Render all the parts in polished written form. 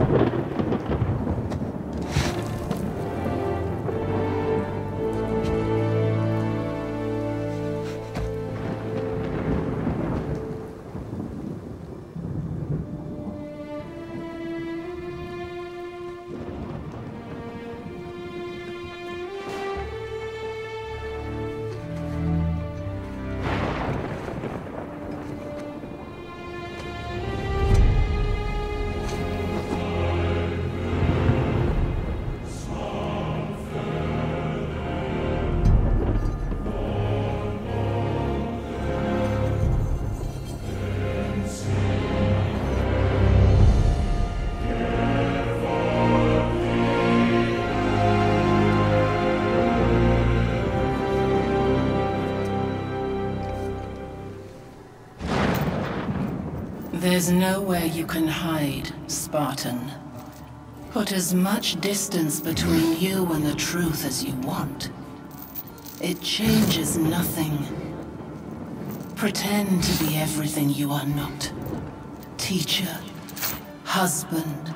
There's nowhere you can hide, Spartan. Put as much distance between you and the truth as you want. It changes nothing. Pretend to be everything you are not. Teacher, husband,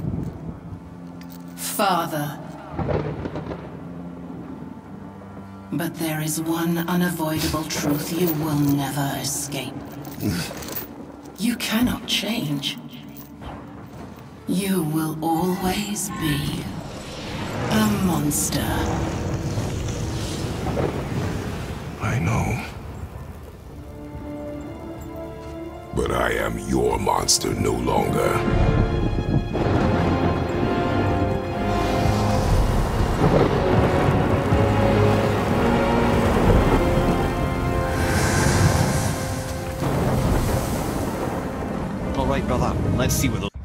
father. But there is one unavoidable truth you will never escape. You cannot change. You will always be a monster. I know. But I am your monster no longer. All right, brother. Let's see what